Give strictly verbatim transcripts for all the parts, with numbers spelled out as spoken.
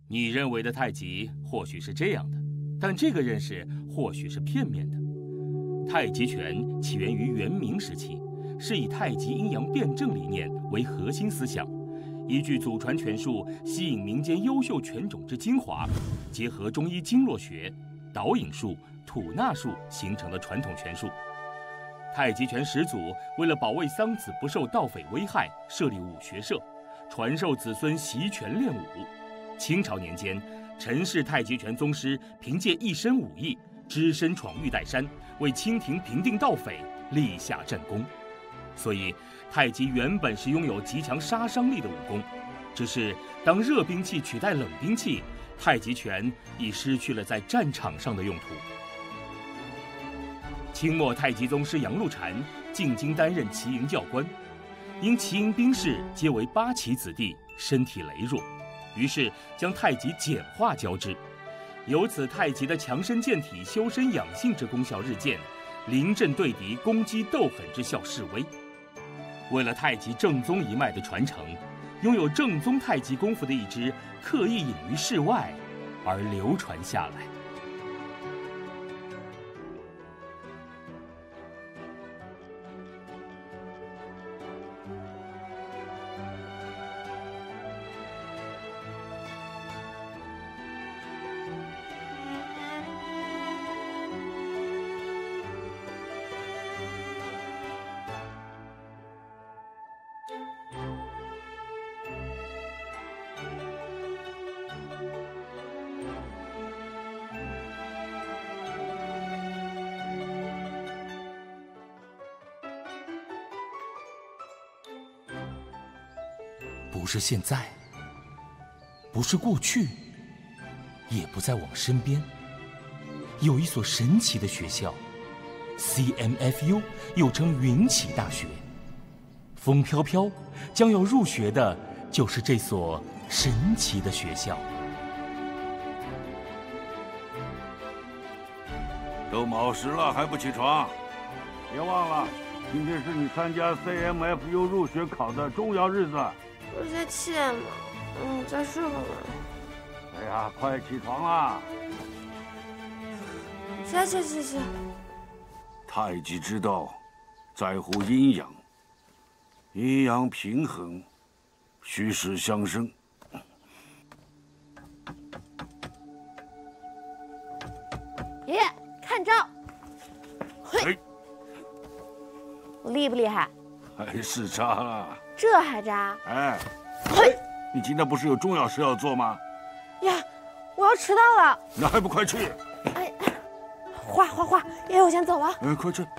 你认为的太极或许是这样的，但这个认识或许是片面的。太极拳起源于元明时期，是以太极阴阳辩证理念为核心思想，依据祖传拳术吸引民间优秀拳种之精华，结合中医经络学、导引术、吐纳术形成的传统拳术。太极拳始祖为了保卫桑梓不受盗匪危害，设立武学社，传授子孙习拳练武。清朝年间，陈氏太极拳宗师凭借一身武艺，只身闯玉带山，为清廷平定盗匪立下战功。所以，太极原本是拥有极强杀伤力的武功，只是当热兵器取代冷兵器，太极拳已失去了在战场上的用途。清末太极宗师杨露禅进京担任旗营教官，因旗营兵士皆为八旗子弟，身体羸弱，于是将太极简化教之，由此太极的强身健体、修身养性之功效日渐，临阵对敌、攻击斗狠之效式微。为了太极正宗一脉的传承，拥有正宗太极功夫的一支刻意隐于世外，而流传下来。 不是现在，不是过去，也不在我们身边，有一所神奇的学校 ，C M F U， 又称云启大学。风飘飘，将要入学的就是这所神奇的学校。 都卯时了还不起床？别忘了，今天是你参加 C M F U 入学考的重要日子。 不是才七点吗？嗯，再睡会儿吧。 哎呀，快起床啦！ 起起起起！ 太极之道，在乎阴阳，阴阳平衡，虚实相生。 爷爷，看招！嘿，我厉不厉害？ 还是渣了。 这还渣？ 哎，嘿，你今天不是有重要事要做吗？ 呀，我要迟到了。 那还不快去？ 哎，花花花，爷爷，我先走了。 哎，快去。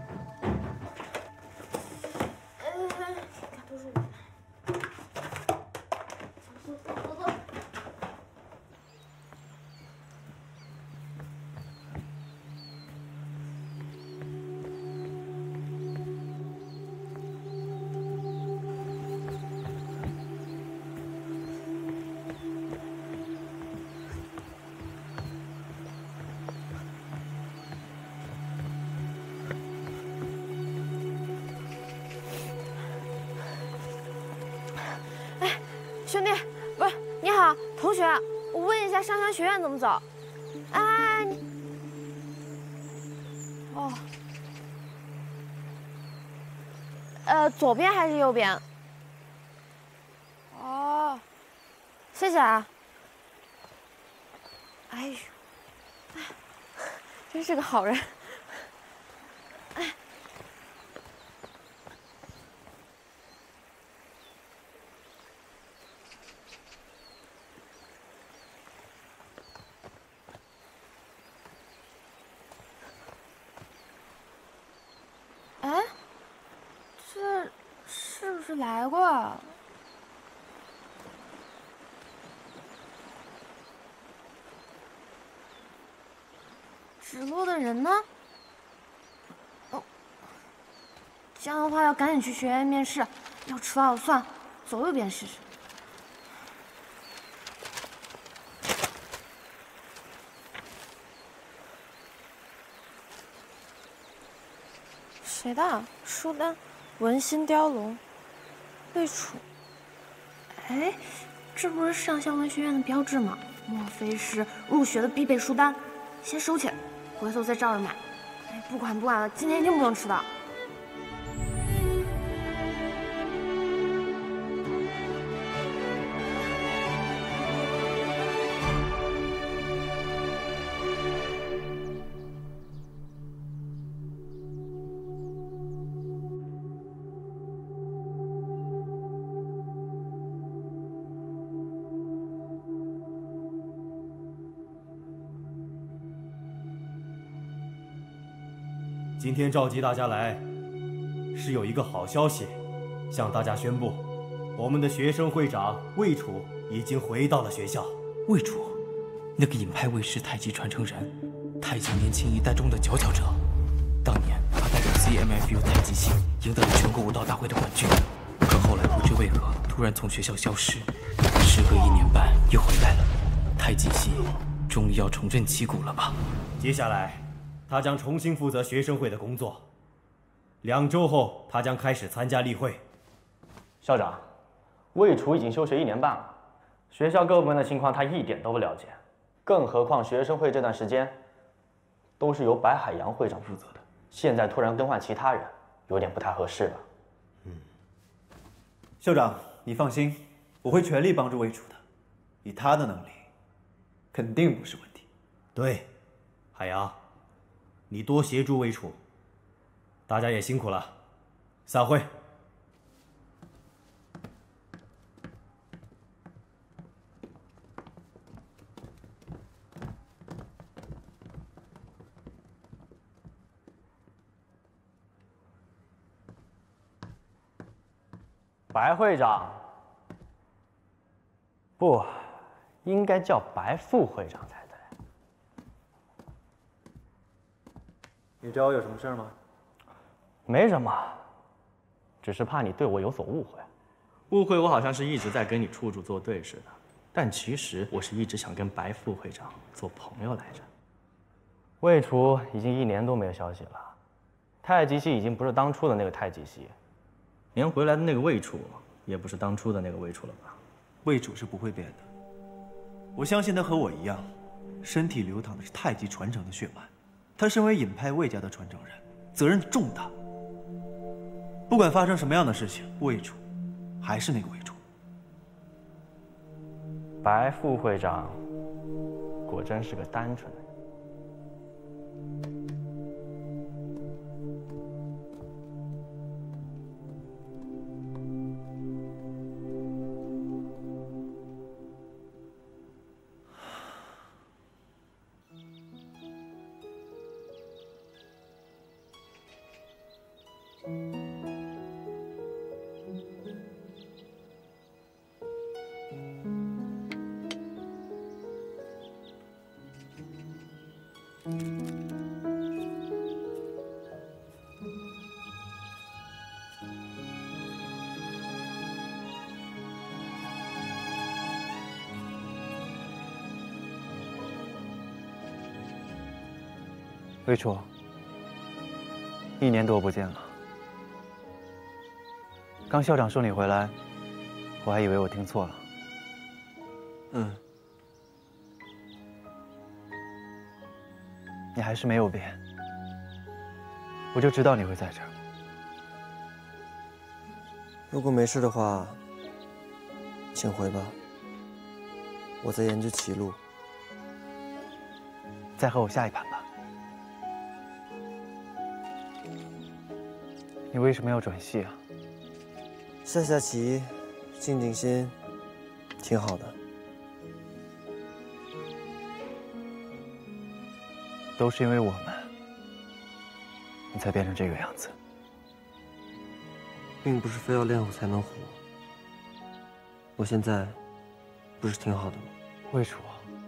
兄弟，不是你好，同学，我问一下上香学院怎么走？啊，你哦，呃，左边还是右边？哦，谢谢啊。哎呦，哎，真是个好人。哎。哎，这是不是来过啊？指路的人呢？哦，这样的话要赶紧去学院面试，要迟到了算了，走右边试试。谁的？书单，文心雕龙，魏楚。哎， 这不是上校文学院的标志吗？莫非是入学的必备书单？先收起来，回头再照着买。哎，不管不管了，今天一定不能迟到。 今天召集大家来，是有一个好消息，向大家宣布，我们的学生会长魏楚已经回到了学校。 魏楚，那个隐派卫士太极传承人，太极年轻一代中的佼佼者。当年他代表 C M F U 太极系赢得了全国武道大会的冠军，可后来不知为何突然从学校消失，时隔一年半又回来了。太极系终于要重振旗鼓了吧？ 接下来，他将重新负责学生会的工作。两周后，他将开始参加例会。 校长，魏楚已经休学一年半了，学校各部门的情况他一点都不了解，更何况学生会这段时间都是由白海洋会长负责的，现在突然更换其他人，有点不太合适了。 嗯，校长，你放心，我会全力帮助魏楚的，以他的能力，肯定不是问题。 对，海洋，你多协助魏楚。大家也辛苦了，散会。 白会长，不，应该叫白副会长才对。 你找我有什么事吗？ 没什么，只是怕你对我有所误会。误会我好像是一直在跟你处处作对似的，但其实我是一直想跟白副会长做朋友来着。魏楚已经一年多没有消息了，太极系已经不是当初的那个太极系，连回来的那个魏楚也不是当初的那个魏楚了吧？ 魏楚是不会变的，我相信他和我一样，身体流淌的是太极传承的血脉。他身为隐派魏家的传承人，责任重大。不管发生什么样的事情，魏楚还是那个魏楚。 白副会长果真是个单纯的人。 魏楚，一年多不见了。刚校长说你回来，我还以为我听错了。嗯，你还是没有变，我就知道你会在这儿。 如果没事的话，请回吧。我在研究歧路。 再和我下一盘吧。你为什么要转系啊？ 下下棋，静静心，挺好的。 都是因为我们，你才变成这个样子。 并不是非要练武才能活。我现在不是挺好的吗？ 魏楚，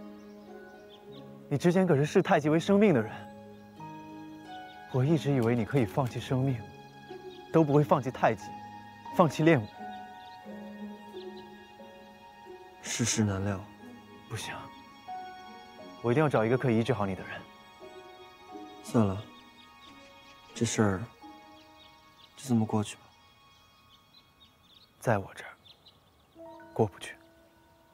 你之前可是视太极为生命的人。我一直以为你可以放弃生命，都不会放弃太极，放弃练武。 世事难料， 不行，我一定要找一个可以医治好你的人。 算了，这事儿就这么过去吧。 在我这儿过不去。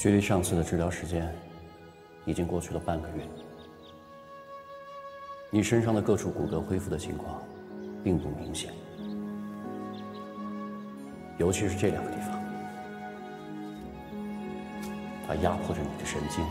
距离上次的治疗时间已经过去了半个月，你身上的各处骨骼恢复的情况并不明显，尤其是这两个地方，它压迫着你的神经。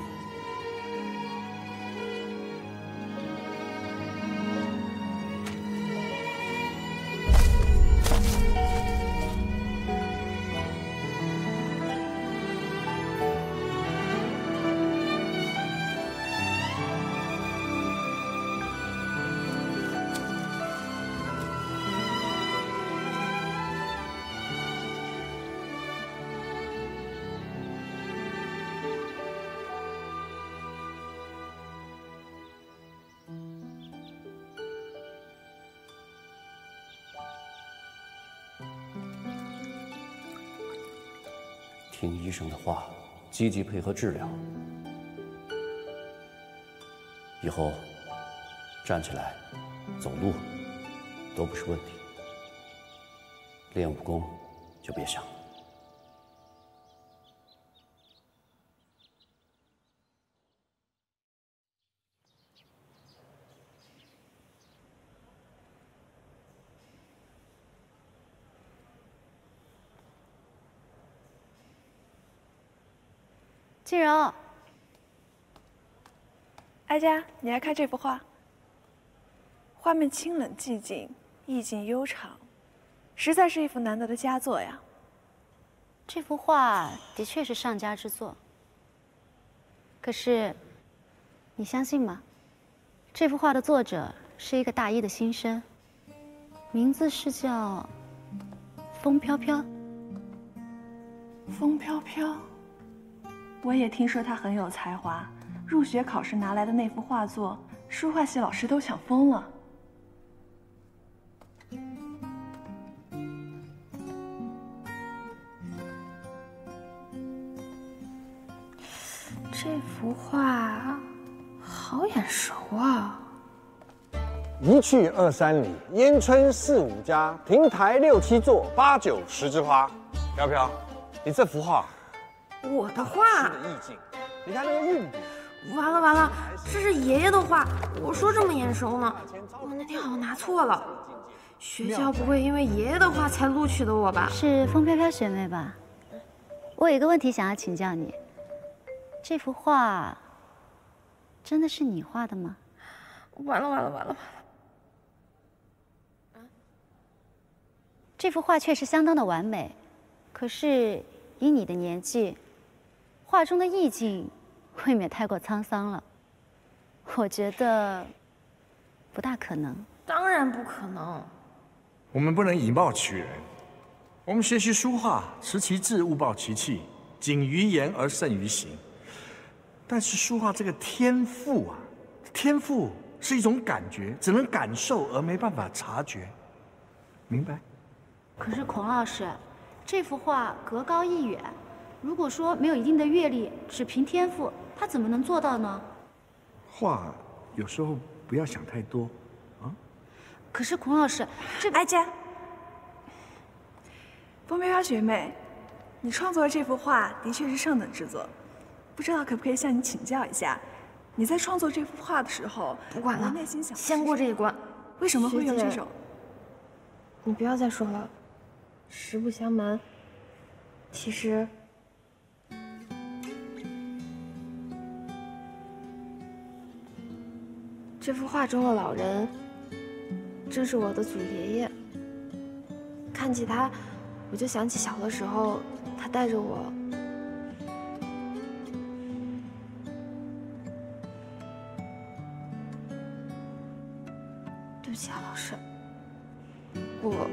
听医生的话，积极配合治疗。以后站起来、走路都不是问题。练武功就别想了。 静柔，哀家，你来看这幅画。画面清冷寂静，意境悠长，实在是一幅难得的佳作呀。 这幅画的确是上佳之作。可是，你相信吗？这幅画的作者是一个大一的新生，名字是叫风飘飘。 风飘飘。 我也听说他很有才华，入学考试拿来的那幅画作，书画系老师都抢疯了。 这幅画好眼熟啊！ 一去二三里，烟村四五家，亭台六七座，八九十枝花。飘飘，你这幅画。 我的画的意境，你看那个韵笔。 完了完了，这是爷爷的画，我说这么眼熟呢，我那天好像拿错了。学校不会因为爷爷的画才录取的我吧？ 是风飘飘学妹吧？我有一个问题想要请教你，这幅画真的是你画的吗？ 完了完了完了完了！ 这幅画确实相当的完美，可是以你的年纪。 画中的意境未免太过沧桑了，我觉得不大可能。 当然不可能。 我们不能以貌取人。我们学习书画，持其志，勿抱其气，谨于言而慎于行。但是书画这个天赋啊，天赋是一种感觉，只能感受而没办法察觉，明白？ 可是孔老师，这幅画格高一远。 如果说没有一定的阅历，只凭天赋，他怎么能做到呢？ 画有时候不要想太多，啊。 可是孔老师，这哀家，风飘飘学妹，你创作的这幅画的确是上等之作，不知道可不可以向你请教一下，你在创作这幅画的时候， 不管了， 内心想先过这一关。 为什么会用这种？ 你不要再说了。实不相瞒，其实。 这幅画中的老人，正是我的祖爷爷。看起他，我就想起小的时候，他带着我。对不起啊，老师，我，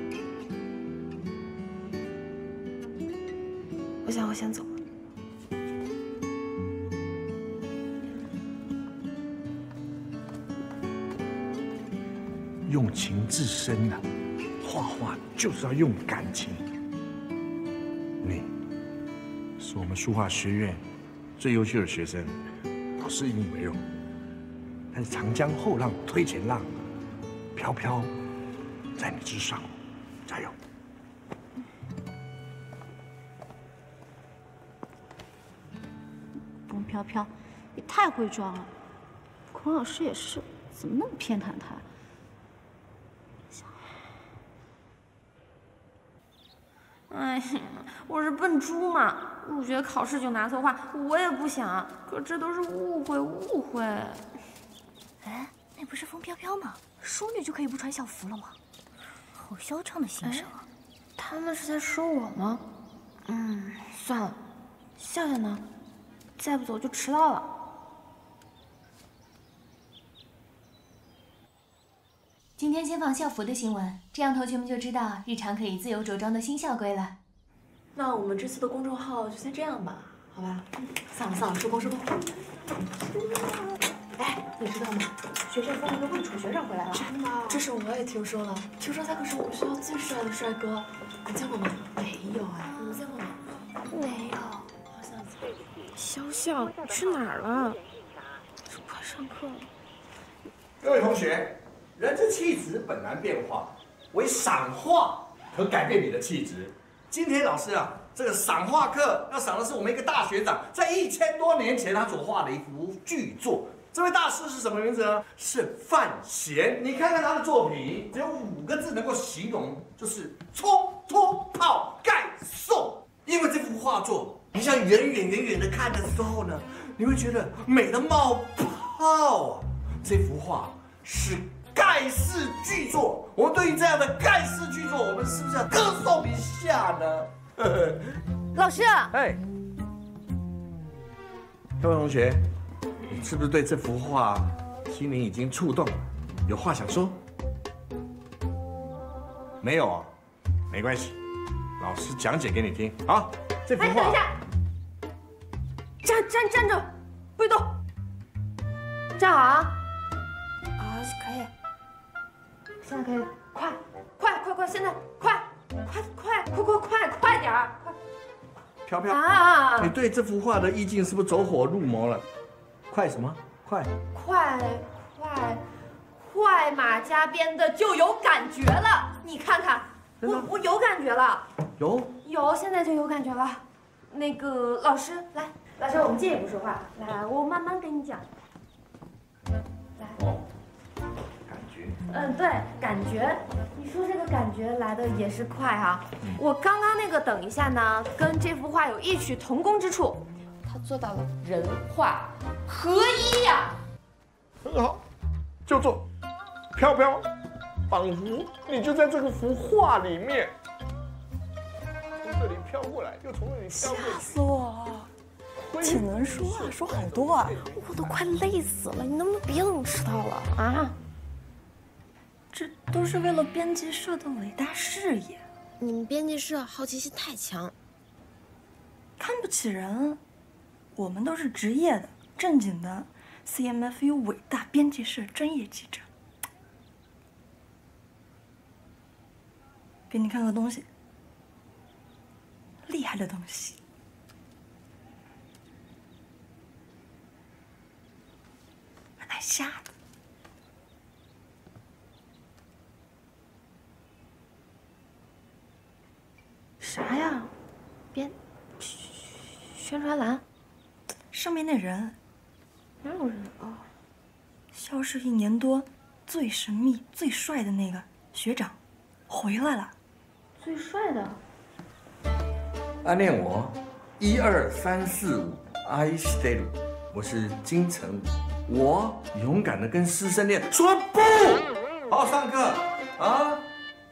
我想我先走了。 用情至深啊，画画就是要用感情。你是我们书画学院最优秀的学生，老师以你为荣。但是长江后浪推前浪，飘飘在你之上，加油！ 飘飘，也太会装了。孔老师也是，怎么那么偏袒他？ 哎呀，我是笨猪嘛，入学考试就拿错话，我也不想。可这都是误会，误会。 哎，那不是风飘飘吗？淑女就可以不穿校服了吗？好嚣张的心声啊！ 他们是在说我吗？嗯，算了。笑笑呢？再不走就迟到了。 今天先放校服的新闻，这样同学们就知道日常可以自由着装的新校规了。 那我们这次的公众号就先这样吧，好吧？算了算了，收工收工。哎，你知道吗？学校封了个魏楚学长回来了。真的？这事我也听说了。听说他可是我们学校最帅的帅哥，你见过吗？没有哎，你见过吗？ 没有。好像。小小去哪儿了？快上课了。 各位同学。人之气质本来变化，唯赏画可改变你的气质。今天老师啊，这个赏画课要赏的是我们一个大学长在一千多年前他所画的一幅巨作。这位大师是什么名字呢？是范闲。你看看他的作品，只有五个字能够形容，就是冲脱泡盖送。因为这幅画作，你想远远远远的看的时候呢，你会觉得美得冒泡啊。这幅画是盖世巨作，我们对于这样的盖世巨作，我们是不是要歌颂一下呢？ 老师， 哎，各位同学，你是不是对这幅画心灵已经触动了？有话想说？没有啊？没关系，老师讲解给你听啊。这幅画， 哎，等一下，站站站着，不许动，站好啊！啊，可以。现在可以，快，快，快，快！现在快，快，快，快，快，快，快点儿！快！ 飘飘啊！ 你对这幅画的意境是不是走火入魔了？快什么？快！ 快快快马加鞭的就有感觉了！你看看，我我有感觉了。 有有，现在就有感觉了。那个老师，来，老师，我们借一步说话。来，我慢慢跟你讲。来。 哦。 嗯，对，感觉，你说这个感觉来的也是快哈、啊。我刚刚那个等一下呢，跟这幅画有异曲同工之处，他做到了人画合一呀、啊。 很好，就做，飘飘，仿佛你就在这个幅画里面，从这里飘过来，又从那里飘过去。 吓死我了！挺能说啊，说好多啊， 我都快累死了。你能不能别等迟到了啊？ 这都是为了编辑社的伟大事业。 你们编辑社好奇心太强， 看不起人。我们都是职业的、正经的 C M F U 伟大编辑社专业记者。给你看个东西，厉害的东西。挨吓的。 啥呀？编宣传栏上面那人哪有人啊？ 消失一年多，最神秘、最帅的那个学长回来了。 最帅的？ 暗恋我，一二三四五 ，I stay。我是金城武，我勇敢的跟师生恋说不，好好上课啊。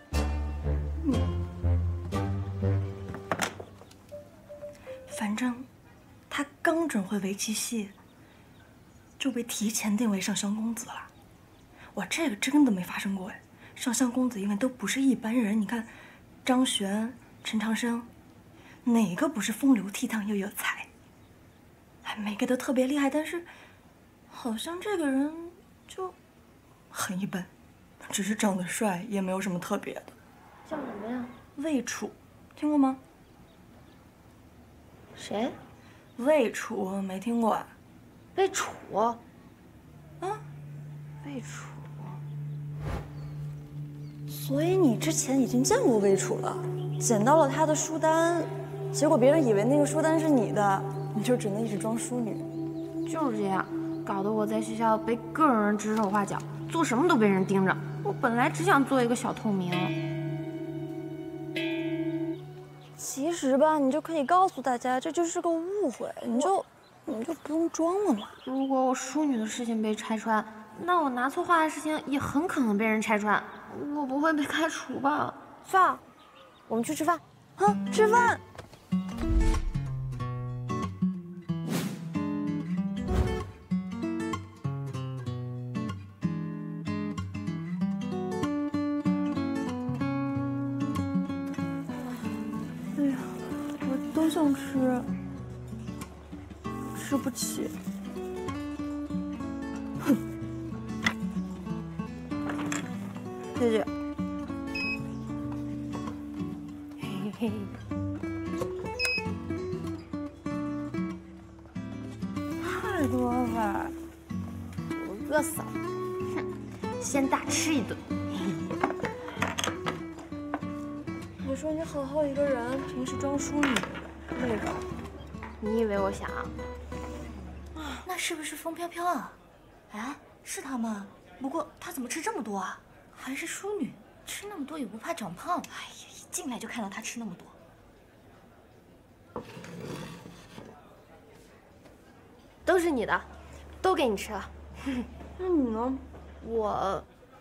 反正他刚转会围棋系，就被提前定为上香公子了。哇，这个真的没发生过哎！上香公子因为都不是一般人，你看，张悬、陈长生，哪个不是风流倜傥又有才？哎，每个都特别厉害，但是好像这个人就很一般，只是长得帅，也没有什么特别的。 叫什么呀？ 魏楚，听过吗？ 谁？ 魏楚没听过啊？ 魏楚？ 啊？ 魏楚。 所以你之前已经见过魏楚了，捡到了他的书单，结果别人以为那个书单是你的，你就只能一直装淑女。 就是这样，搞得我在学校被各种人指手画脚，做什么都被人盯着。我本来只想做一个小透明。 其实吧，你就可以告诉大家，这就是个误会，你就你就不用装了嘛。 如果我淑女的事情被拆穿，那我拿错画的事情也很可能被人拆穿，我不会被开除吧？ 算了，我们去吃饭。啊，吃饭。哎呀，我都想吃，吃不起。哼，谢谢。嘿嘿。太多了，我饿死了。 哼，先大吃一顿。 你说你好好一个人，平时装淑女，累吧？ 你以为我想？ 啊，那是不是风飘飘啊？哎，是她吗？不过她怎么吃这么多啊？还是淑女，吃那么多也不怕长胖。哎呀，一进来就看到她吃那么多。 都是你的，都给你吃了。 那你呢？ 我。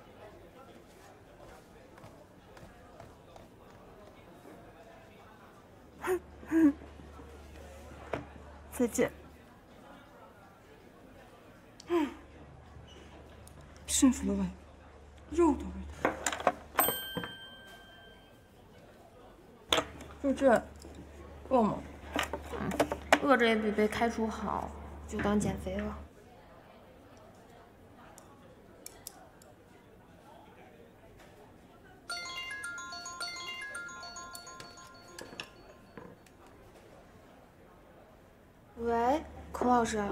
再见。嗯，幸福的味道，肉的味道。就这，饿吗？ 嗯，饿着也比被开除好，就当减肥了。喂，孔老师。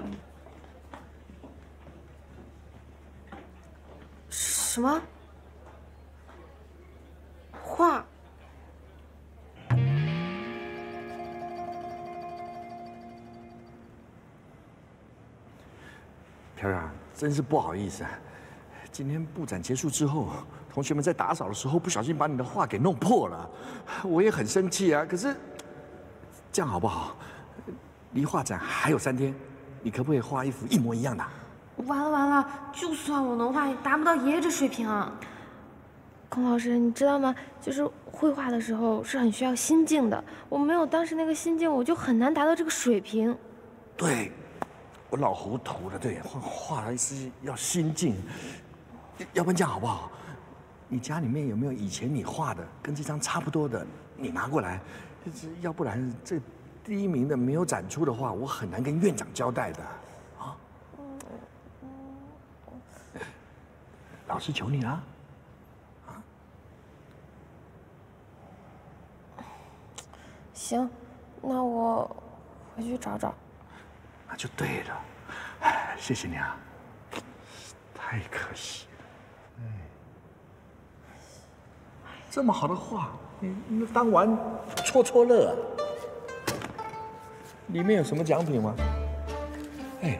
什么？画？ 飘飘，真是不好意思啊！今天布展结束之后，同学们在打扫的时候不小心把你的画给弄破了，我也很生气啊。可是这样好不好？离画展还有三天，你可不可以画一幅一模一样的？ 完了完了，就算我能画，也达不到爷爷这水平啊！孔老师，你知道吗？就是绘画的时候是很需要心境的，我没有当时那个心境，我就很难达到这个水平。 对，我老糊涂了。对，画画是要心境，要不然这样好不好？你家里面有没有以前你画的跟这张差不多的？你拿过来，要不然这第一名的没有展出的话，我很难跟院长交代的。啊？老师求你了。 行，那我回去找找。 那就对了，哎，谢谢你啊，太可惜了。嗯，这么好的画，你你当玩戳戳乐啊？里面有什么奖品吗？哎。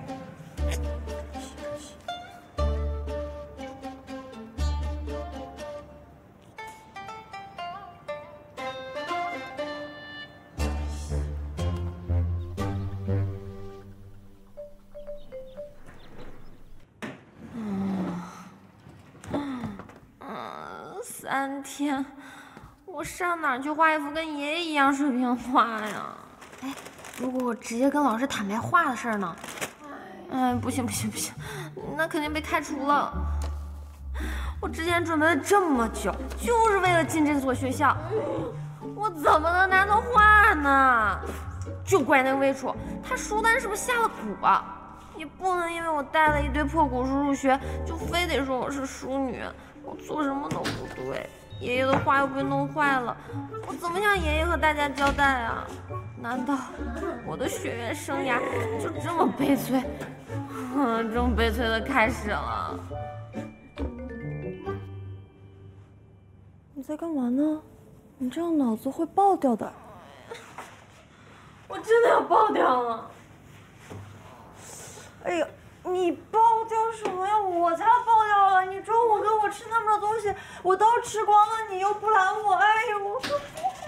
三天，我上哪儿去画一幅跟爷爷一样水平的画呀？哎，如果我直接跟老师坦白画的事儿呢？哎，不行不行不行，那肯定被开除了。我之前准备了这么久，就是为了进这所学校，我怎么能拿到画呢？就怪那个魏楚，他书单是不是下了蛊啊？也不能因为我带了一堆破古书入学，就非得说我是淑女。我做什么都不对，爷爷的画又被弄坏了，我怎么向爷爷和大家交代啊？难道我的学院生涯就这么悲催，这么悲催的开始了？ 你在干嘛呢？你这样脑子会爆掉的。 我真的要爆掉了。 哎呀，你爆掉什么呀？我才爆掉了！你中午给我吃那么多东西，我都吃光了，你又不拦我，哎呀，我说，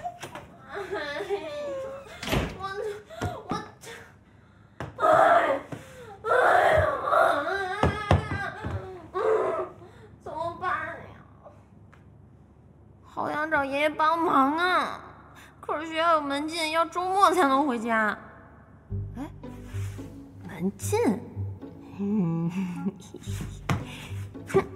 我我，哎哎呀，嗯，怎么办呀？好想找爷爷帮忙啊！可是学校有门禁，要周末才能回家。哎，门禁？嗯，哼。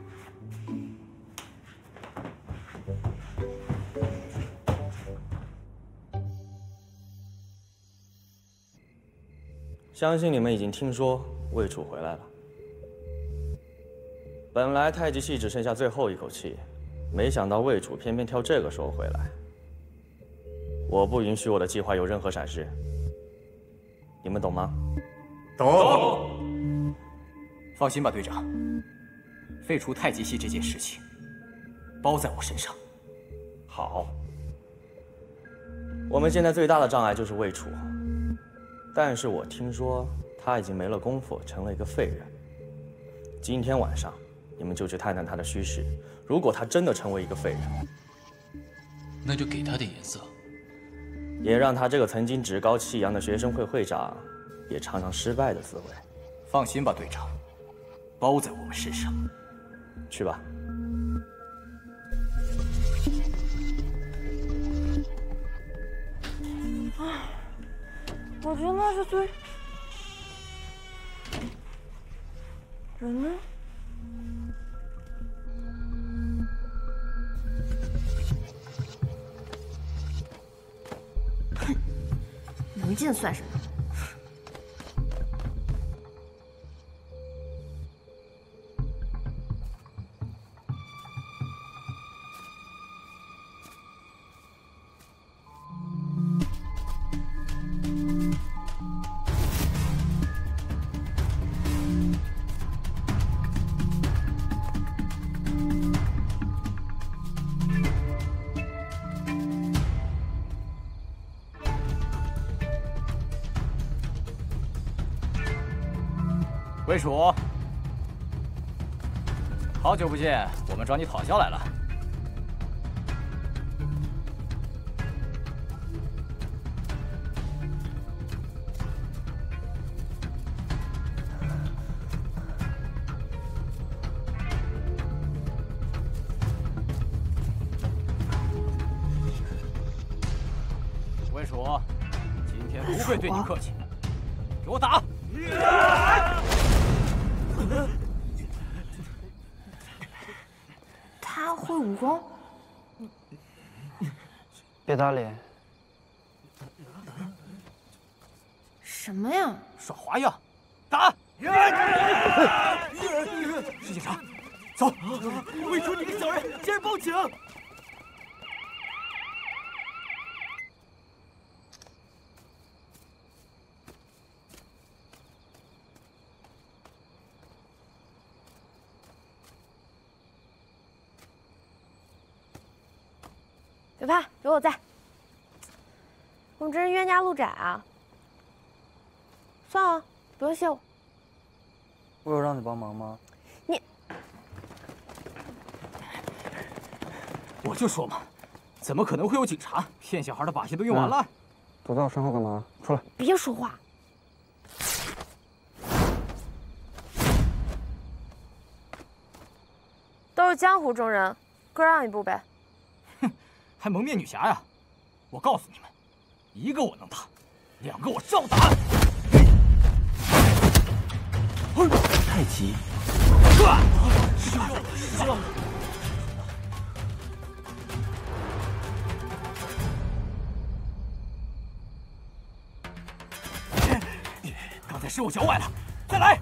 相信你们已经听说魏楚回来了。本来太极系只剩下最后一口气，没想到魏楚偏偏挑这个时候回来。我不允许我的计划有任何闪失，你们懂吗？ 懂。放心吧，队长，废除太极系这件事情包在我身上。 好。我们现在最大的障碍就是魏楚。但是我听说他已经没了功夫，成了一个废人。今天晚上，你们就去探探他的虚实。如果他真的成为一个废人， 那就给他点颜色， 也让他这个曾经趾高气扬的学生会会长，也尝尝失败的滋味。 放心吧，队长，包在我们身上。 去吧。 唉。我觉得那是最……人呢？哼，门禁算什么？ 魏楚，好久不见，我们找你讨教来了。魏楚，今天不会对你客气，给我打！ 他会武功？ 别打脸！ 什么呀？ 耍花样！打！石警察，走！魏楚，你个小人，竟然报警！ 别怕，有我在。我们这是冤家路窄啊。算了，不用谢我。 我有让你帮忙吗？ 你， 我就说嘛，怎么可能会有警察？骗小孩的把戏都用完了。 躲在我身后干嘛？出来！ 别说话。都是江湖中人，各让一步呗。 还蒙面女侠呀！我告诉你们，一个我能打，两个我照打。 太极， 刚才是我脚崴了，再来！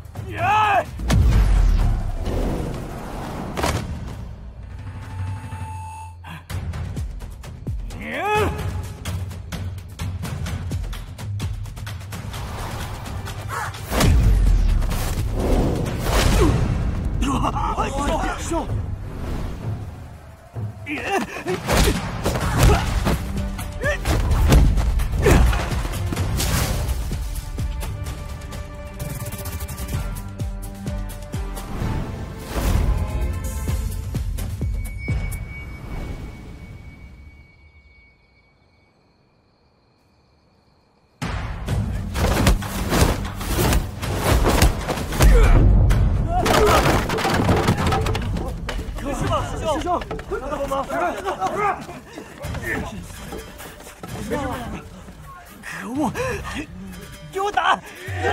收！ 可恶！给我打！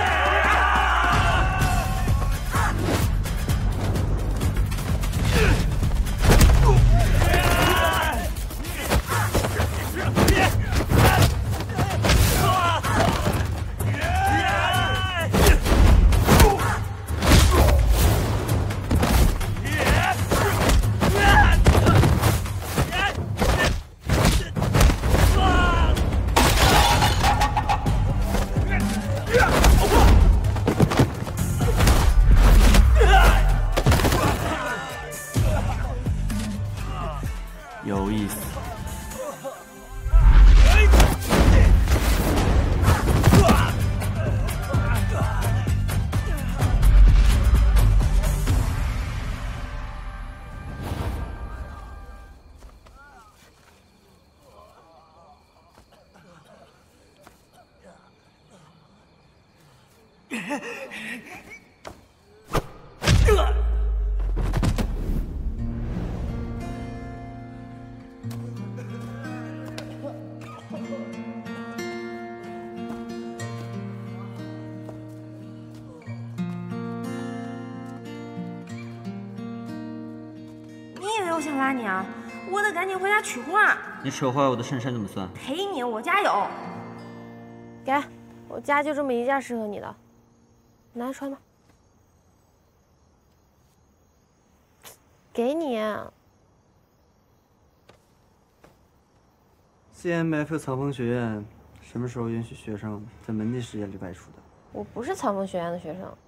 有意思。 我想拉你啊！我得赶紧回家取画。 你扯坏我的衬衫怎么算？ 赔你，我家有。给，我家就这么一件适合你的，拿来穿吧。给你。 C M F 草峰学院什么时候允许学生在门禁时间里外出的？ 我不是草峰学院的学生。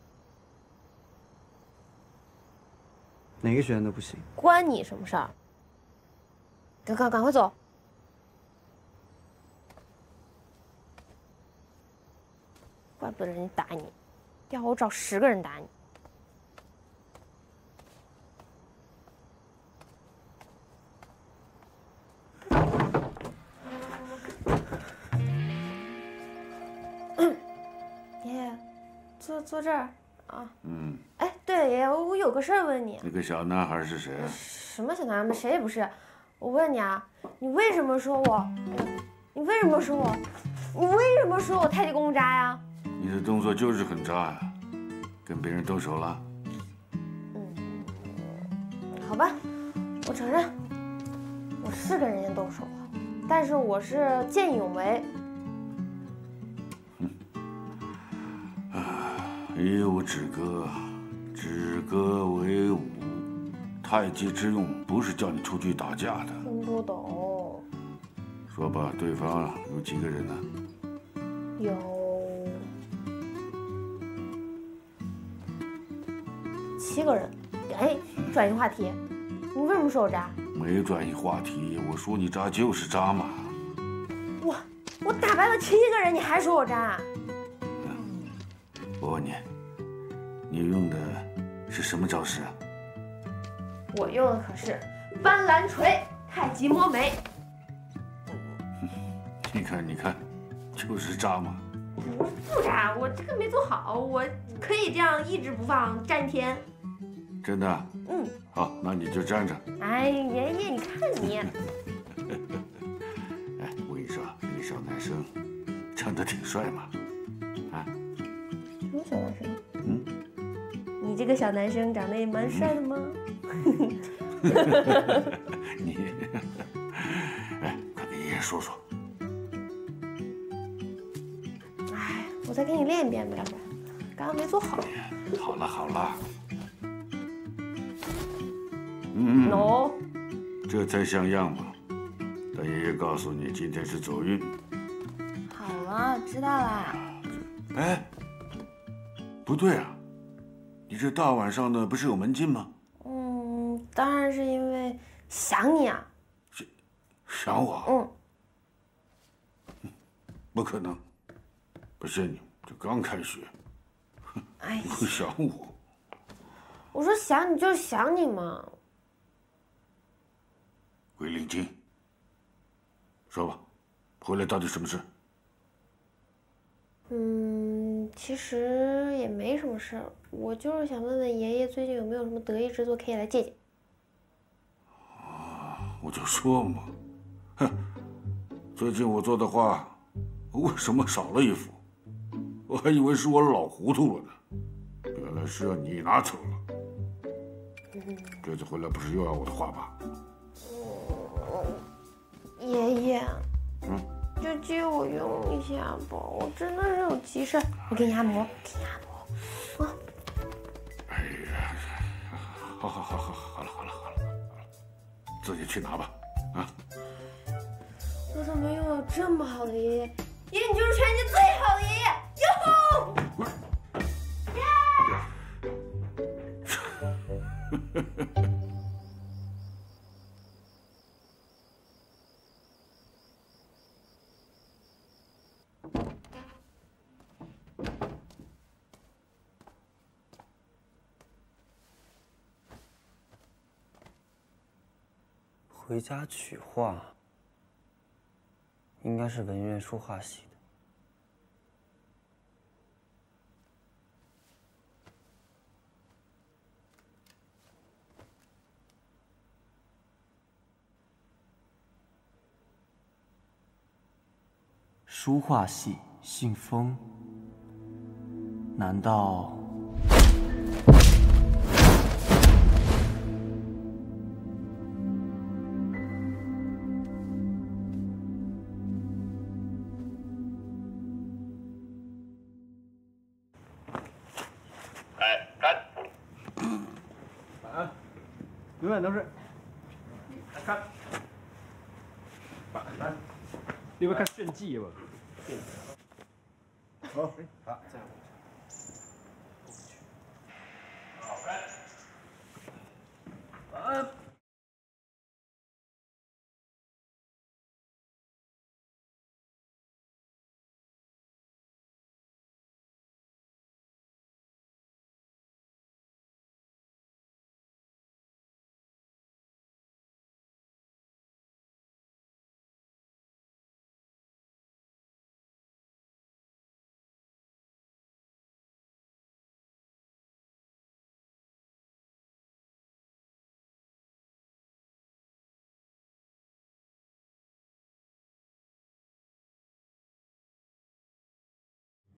哪个学院都不行， 关你什么事儿？赶赶赶快走！怪不得人家打你，要我找十个人打你。爷爷，坐坐这儿啊。嗯。哎，对了，爷爷，我有个事儿问你。 那个小男孩是谁？ 什么小男孩？谁也不是。我问你啊，你为什么说我？你为什么说我？你为什么说我太极功渣呀？ 你的动作就是很渣呀，跟别人动手了。 嗯，好吧，我承认，我是跟人家动手了，但是我是见义勇为。 以武止戈，止戈为武。太极之用不是叫你出去打架的。 听不懂。 说吧，对方有几个人呢？ 有七个人。哎，转移话题，你为什么说我渣？ 没转移话题，我说你渣就是渣嘛。 我我打败了七个人，你还说我渣？ 我问你，你用的是什么招式啊？ 我用的可是斑斓锤、太极摸眉。 你看，你看，就是渣嘛。 我不渣，我这个没做好，我可以这样一直不放站天。 真的？ 嗯。 好，那你就站着。 哎，爷爷，你看你。 哎，我跟你说，这个小男生长得挺帅嘛。啊？ 什么小男生？ 嗯。 你这个小男生长得也蛮帅的吗？ 你，哎，快给爷爷说说。 哎，我再给你练一遍呗，要不然刚刚没做好。 好了好了。嗯。 喏。 这才像样嘛。大爷爷告诉你，今天是走运。 好了，知道啦。 哎，不对啊，你这大晚上的不是有门禁吗？ 嗯，当然是因为想你啊。 想我？嗯。不可能，不信你，这刚开学， 哎， 你会想我？ 我说想你就是想你嘛。 鬼灵精，说吧，回来到底什么事？ 嗯，其实也没什么事儿，我就是想问问爷爷最近有没有什么得意之作可以来借借。 我就说嘛，哼，最近我做的画，为什么少了一幅？我还以为是我老糊涂了呢，原来是要你拿走了。这次回来不是又要我的画吧？ 爷爷， 嗯， 就借我用一下吧，我真的是有急事，我给你按摩，给你按摩。啊！ 哎呀，好好好好好了好了好了，自己去拿吧，啊！ 我怎么拥有这么好的爷爷？爷爷，你就是全世界最好的爷爷！哟吼！ 回家取画，应该是文院书画系的。 书画系，姓封，难道？ 永远都是看，来，你们看炫技吧。好，好，这样。好，来，